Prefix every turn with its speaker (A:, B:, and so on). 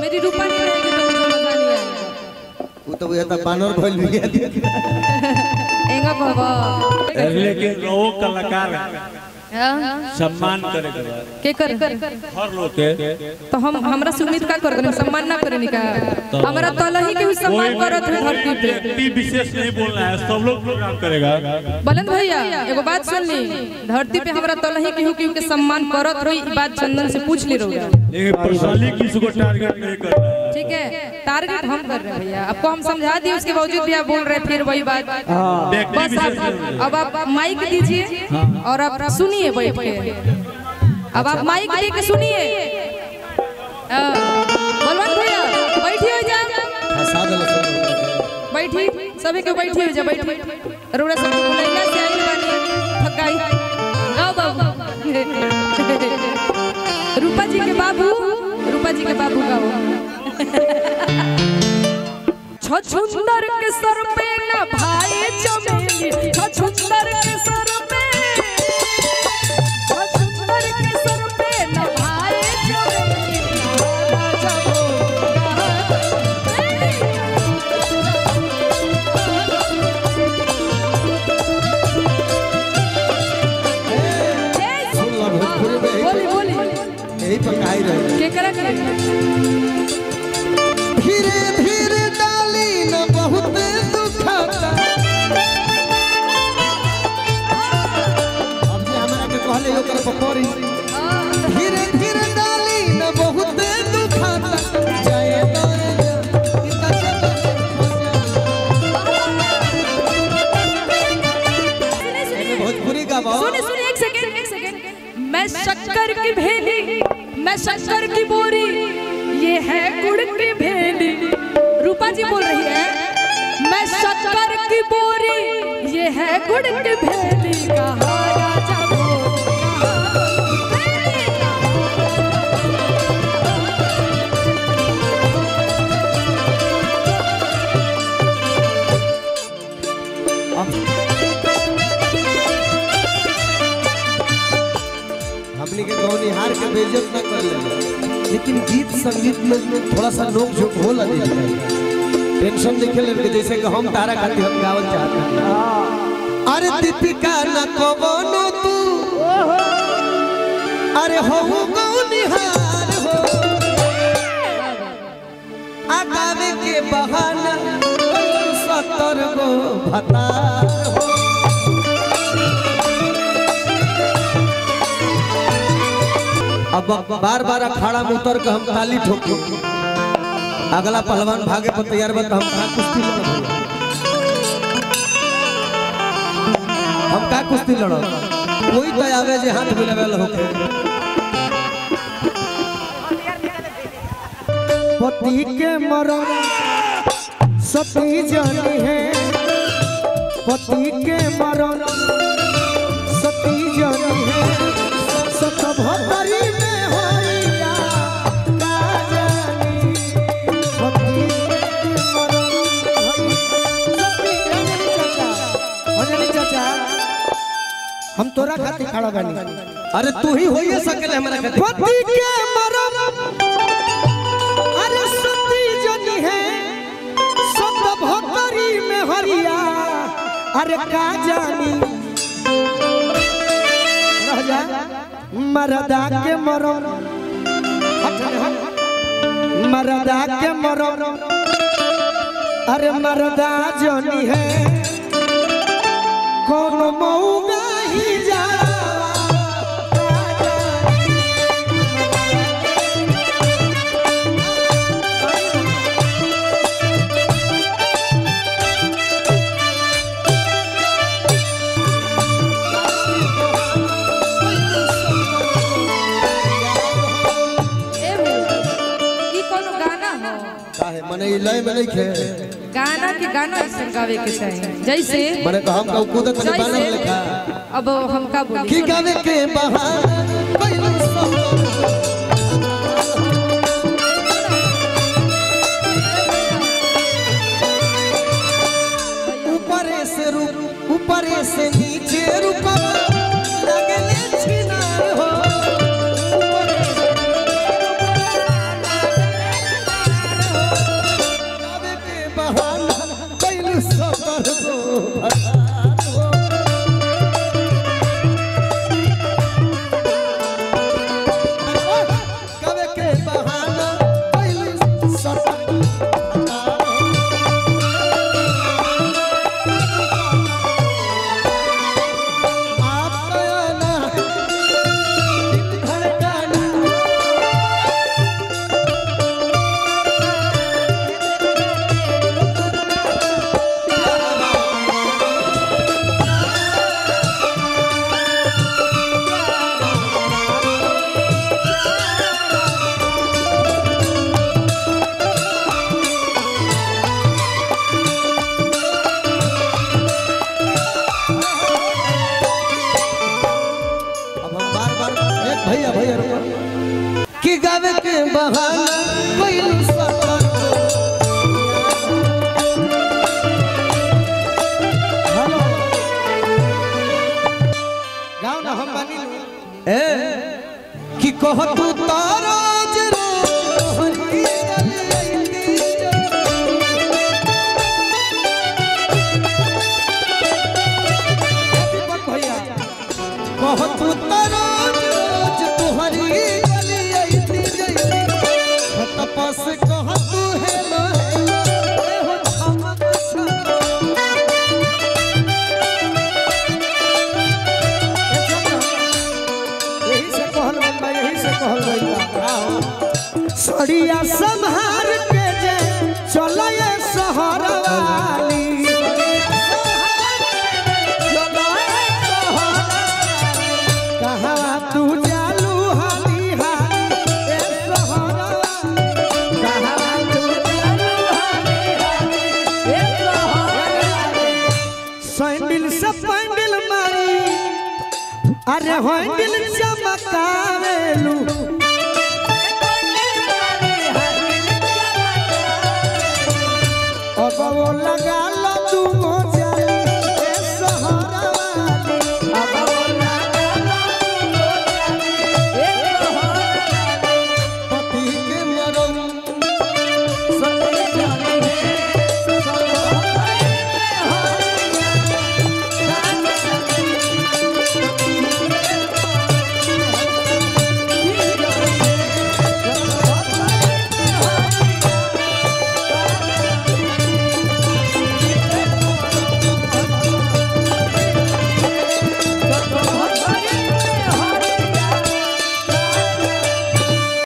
A: मेरी रूपा नहीं रहेगी तो मुझे मजा नहीं आएगा।
B: वो तो ये तो बानर भइल भी
A: एंगा बाबा
C: लेकिन वो कलाकार सम्मान करे
A: के कर
C: हर लोग के
A: तो हम हमरा से उम्मीद का कर सम्मान ना करे निका हमरा तलही के सम्मान करत है धरती पे।
C: व्यक्ति विशेष नहीं बोलना है, सब लोग प्रोग्राम करेगा।
A: बुलंद भैया एगो बात सुन ली, धरती पे हमरा तलही केहू के सम्मान करत होई, ई बात चंदन से पूछ ले रहो।
C: लेकिन पर्सनली किसी को टारगेट नहीं करना है।
A: ठीक है, टारगेट हम कर रहे हैं भैया, आपको हम समझा दिए, उसके बावजूद भी आप बोल रहे फिर वही बात। बस अब आप माइक दीजिए और आप सुनिए बैठ के। अब आप माइक दे के सुनिए। बलवंत भैया बैठिए हो जा, बैठी सभी को बैठी हो जा, बैठी रोड़ा सब बुलाइला से आई बानी थकाई। आओ बाबू रूपा जी के बाबू गाओ। छछुंदर के सर पे ना भाई चमेली, छछुंदर के सर पे, छछुंदर के सर पे ना भाई चमेली। बोली
B: यही पर काई रहे
A: के करा के
B: धीरे धीरे डाली न बहुत दुखता। अब जे हमरा के कहले ओकर पकोरी धीरे धीरे डाली न बहुत दुखता। जय भोजपुरी का बात
A: सुनिए एक सेकंड। मैं शक्कर की भेली, मैं शक्कर की बोरी, ये है गुड़ की भेली। रूपा जी बोल रही है, मैं शक्कर की बोरी, ये है गुड़ की भेली। कहा राजा बोल
B: हमने के गौनिहार के बेइज्जत न कर ले, लेकिन गीत संगीत में थोड़ा सा नोक झोंक होला दे। टेंशन देखे लगे जैसे कि हम तारा खातिर हम गावल चाहते हैं। अरे दीपिका न कवनो तू, अरे हो गौनिहार हो, आगावे के बहाना 70 गो भतार हो। अब बार बार अखाड़ा में उतर के हम ताली ठोकी, अगला पहलवान भागे पर तैयार बता। हम का कुश्ती लड़ब, हम का कुश्ती लड़ब, कोई तो आवे जे हाथ मिलावेल होके। पति के मरम सती जानी है, पति के मरम सती जानी है। सतभतरी में होइया का जानी, पति के मरम सती जानी। चाचा हम तोरा खातिर खड़ा बानी, अरे तू ही होइए सकेले हमरा खातिर। पति के मरम अरे सती जानी है, सतभतरी में हरिया अरे का जानी। रह जा मरदा के मरम, मरदा के मरम, अरे मरदा जानी है, कौन मऊगा ही जा। मने लय में नहीं खे
A: गाना के गाना ऐसे गावे के चाहिए जैसे
B: मने तो हम का कूदत में बाना लिखा।
A: अब हम का बोली
B: की गावे के बहाना ऊपर से नीचे रूपा लगले छिनार हो। संभार के जे चलो ये शहर वाली कहाँ तू जालू हाली हाली ए शहर कहाँ तू जालू हाली हाली ए शहर सैंडल से पैंडल मारी अरे हैंडल चमकावेलू